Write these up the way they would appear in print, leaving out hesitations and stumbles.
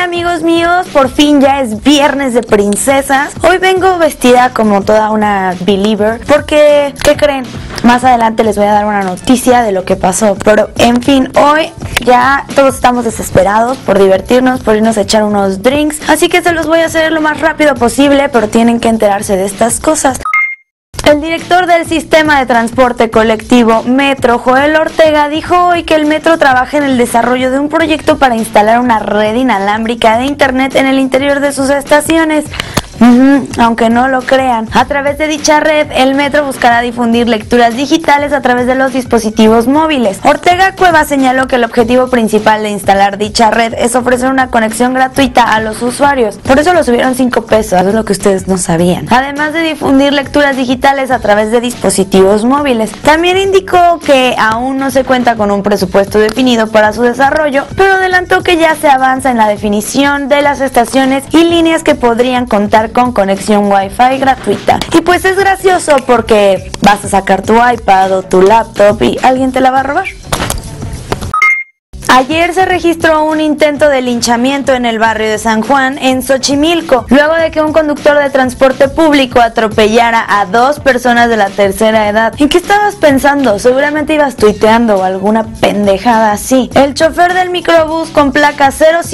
amigos míos, por fin ya es viernes de princesas. Hoy vengo vestida como toda una believer porque, ¿qué creen? Más adelante les voy a dar una noticia de lo que pasó. Pero en fin, hoy ya todos estamos desesperados por divertirnos, por irnos a echar unos drinks. Así que se los voy a hacer lo más rápido posible, pero tienen que enterarse de estas cosas. El director del sistema de transporte colectivo Metro, Joel Ortega, dijo hoy que el Metro trabaja en el desarrollo de un proyecto para instalar una red inalámbrica de internet en el interior de sus estaciones. Aunque no lo crean, a través de dicha red, el Metro buscará difundir lecturas digitales a través de los dispositivos móviles. Ortega Cueva señaló que el objetivo principal de instalar dicha red es ofrecer una conexión gratuita a los usuarios. Por eso lo subieron 5 pesos, es lo que ustedes no sabían. Además de difundir lecturas digitales a través de dispositivos móviles. También indicó que aún no se cuenta con un presupuesto definido para su desarrollo, pero adelantó que ya se avanza en la definición de las estaciones y líneas que podrían contar con conexión Wi-Fi gratuita. Y pues es gracioso porque vas a sacar tu iPad o tu laptop y alguien te la va a robar. Ayer se registró un intento de linchamiento en el barrio de San Juan, en Xochimilco, luego de que un conductor de transporte público atropellara a 2 personas de la tercera edad. ¿En qué estabas pensando? Seguramente ibas tuiteando o alguna pendejada así. El chofer del microbús con placa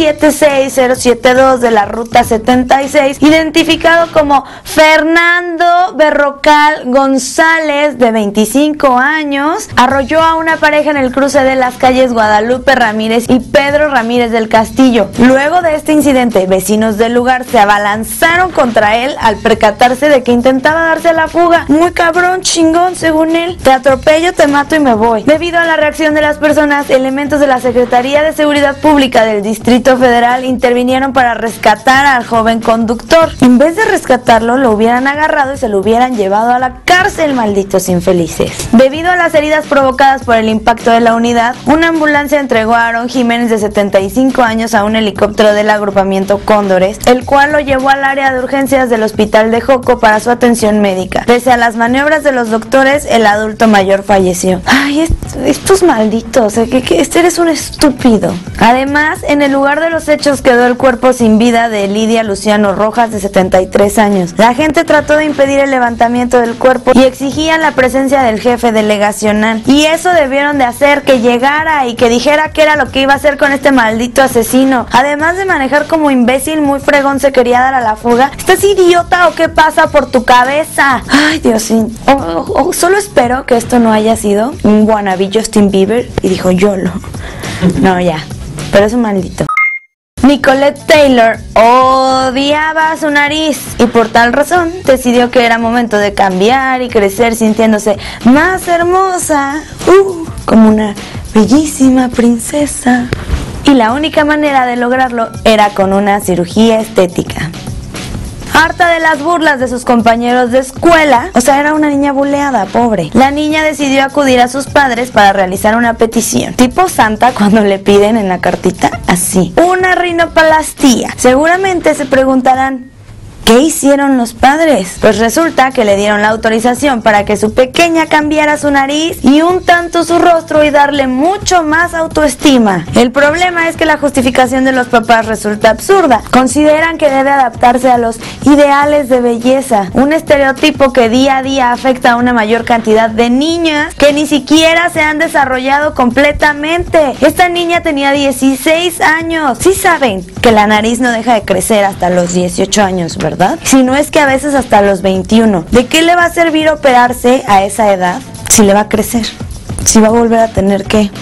076072 de la ruta 76, identificado como Fernando Berrocal González, de 25 años, arrolló a una pareja en el cruce de las calles Guadalupe Ramírez y Pedro Ramírez del Castillo. Luego de este incidente, vecinos del lugar se abalanzaron contra él al percatarse de que intentaba darse a la fuga. Muy cabrón, chingón, según él. Te atropello, te mato y me voy. Debido a la reacción de las personas, elementos de la Secretaría de Seguridad Pública del Distrito Federal intervinieron para rescatar al joven conductor. En vez de rescatarlo, lo hubieran agarrado y se lo hubieran llevado a la cárcel, malditos infelices. Debido a las heridas provocadas por el impacto de la unidad, una ambulancia entregó a Aaron Jiménez, de 75 años, a un helicóptero del agrupamiento Cóndores, el cual lo llevó al área de urgencias del hospital de Joco para su atención médica. Pese a las maniobras de los doctores, el adulto mayor falleció. Ay, estos malditos, eres un estúpido. Además, en el lugar de los hechos quedó el cuerpo sin vida de Lidia Luciano Rojas, de 73 años. La gente trató de impedir el levantamiento del cuerpo y exigían la presencia del jefe delegacional. Y eso debieron de hacer, que llegara y que dijera qué era lo que iba a hacer con este maldito asesino. Además de manejar como imbécil, muy fregón se quería dar a la fuga. ¿Estás idiota o qué pasa por tu cabeza? Ay, Dios mío. Solo espero que esto no haya sido un wannabe Justin Bieber y dijo YOLO. No, ya. Pero es un maldito. Nicolette Taylor odiaba su nariz y por tal razón decidió que era momento de cambiar y crecer sintiéndose más hermosa, como una bellísima princesa. Y la única manera de lograrlo era con una cirugía estética. Harta de las burlas de sus compañeros de escuela, o sea, era una niña buleada, pobre. La niña decidió acudir a sus padres para realizar una petición, tipo Santa cuando le piden en la cartita, así: una rinoplastia. Seguramente se preguntarán, ¿qué hicieron los padres? Pues resulta que le dieron la autorización para que su pequeña cambiara su nariz y un tanto su rostro y darle mucho más autoestima. El problema es que la justificación de los papás resulta absurda. Consideran que debe adaptarse a los ideales de belleza, un estereotipo que día a día afecta a una mayor cantidad de niñas que ni siquiera se han desarrollado completamente. Esta niña tenía 16 años. Sí saben que la nariz no deja de crecer hasta los 18 años, ¿verdad? Si no es que a veces hasta los 21. ¿De qué le va a servir operarse a esa edad si le va a crecer? Si va a volver a tener que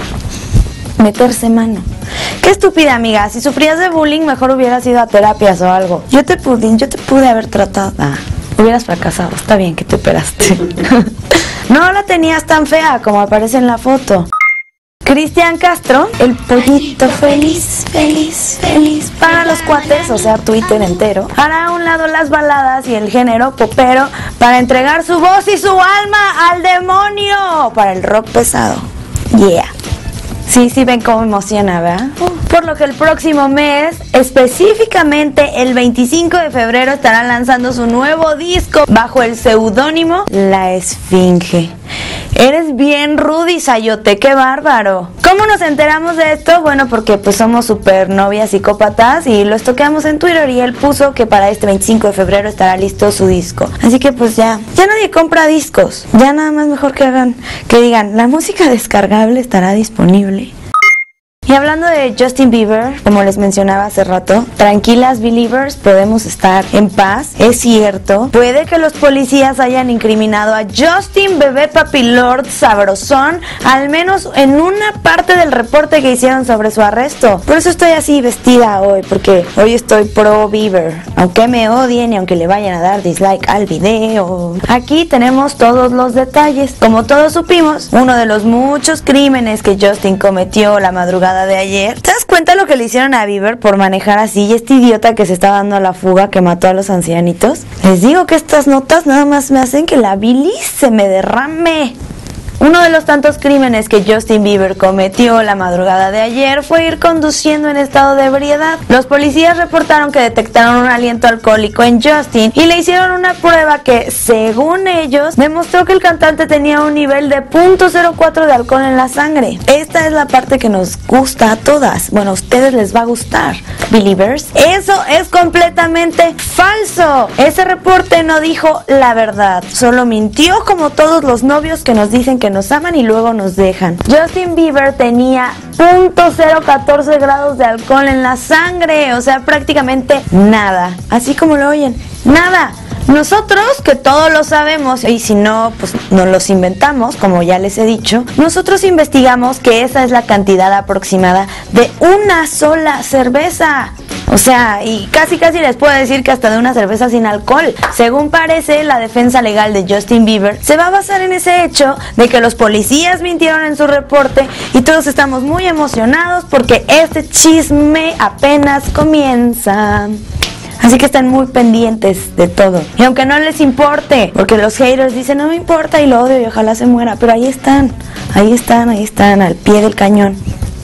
meterse mano. Qué estúpida, amiga. Si sufrías de bullying, mejor hubieras ido a terapias o algo. Yo te pude haber tratado. Hubieras fracasado. Está bien que te operaste. No la tenías tan fea como aparece en la foto. Cristian Castro, el pollito feliz, feliz, feliz. Para los cuates, o sea, Twitter entero, hará a un lado las baladas y el género popero para entregar su voz y su alma al demonio para el rock pesado. Yeah. Sí, ven cómo emociona, ¿verdad? Por lo que el próximo mes, específicamente el 25 de febrero, estará lanzando su nuevo disco bajo el seudónimo La Esfinge. Eres bien rudy, Sayote, qué bárbaro. ¿Cómo nos enteramos de esto? Bueno, porque pues somos super novias psicópatas y lo estoqueamos en Twitter y él puso que para este 25 de febrero estará listo su disco. Así que pues ya nadie compra discos. Ya nada más mejor que digan, la música descargable estará disponible. Y hablando de Justin Bieber, como les mencionaba hace rato, tranquilas Believers, podemos estar en paz. Es cierto, puede que los policías hayan incriminado a Justin Bebé Papi Lord Sabrosón, al menos en una parte del reporte que hicieron sobre su arresto. Por eso estoy así vestida hoy, porque hoy estoy pro Bieber, aunque me odien y aunque le vayan a dar dislike al video. Aquí tenemos todos los detalles. Como todos supimos, uno de los muchos crímenes que Justin cometió la madrugada de ayer. ¿Te das cuenta lo que le hicieron a Bieber por manejar así? Y este idiota que se está dando a la fuga, que mató a los ancianitos. Les digo que estas notas nada más me hacen que la bilis se me derrame. Uno de los tantos crímenes que Justin Bieber cometió la madrugada de ayer fue ir conduciendo en estado de ebriedad. Los policías reportaron que detectaron un aliento alcohólico en Justin y le hicieron una prueba que, según ellos, demostró que el cantante tenía un nivel de 0.04 de alcohol en la sangre. Esta es la parte que nos gusta a todas. Bueno, a ustedes les va a gustar, Believers. Eso es completamente falso. Ese reporte no dijo la verdad. Solo mintió como todos los novios que nos dicen que nos aman y luego nos dejan. Justin Bieber tenía 0.014 grados de alcohol en la sangre, o sea, prácticamente nada. Así como lo oyen, nada. Nosotros, que todo lo sabemos, y si no, pues nos los inventamos, como ya les he dicho, nosotros investigamos que esa es la cantidad aproximada de una sola cerveza. O sea, y casi les puedo decir que hasta de una cerveza sin alcohol. Según parece, la defensa legal de Justin Bieber se va a basar en ese hecho de que los policías mintieron en su reporte y todos estamos muy emocionados porque este chisme apenas comienza. Así que están muy pendientes de todo. Y aunque no les importe, porque los haters dicen no me importa y lo odio y ojalá se muera, pero ahí están, al pie del cañón.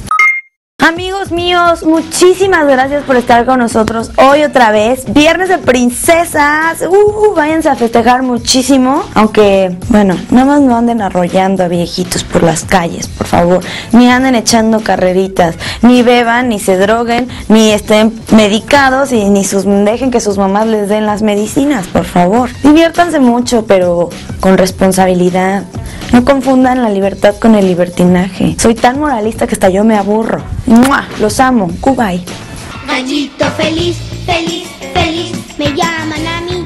Amigos míos, muchísimas gracias por estar con nosotros hoy otra vez. Viernes de princesas. Váyanse a festejar muchísimo. Aunque, bueno, nada más no anden arrollando a viejitos por las calles, por favor. Ni anden echando carreritas. Ni beban, ni se droguen, ni estén medicados y ni dejen que sus mamás les den las medicinas, por favor. Diviértanse mucho, pero con responsabilidad. No confundan la libertad con el libertinaje. Soy tan moralista que hasta yo me aburro. ¡Mua! Los amo. Goodbye. Gallito feliz, feliz, feliz, me llaman a mí.